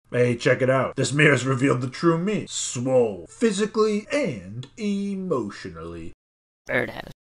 Hey, check it out. This mirror's revealed the true me. Swole. Physically and emotionally. Birdhouse.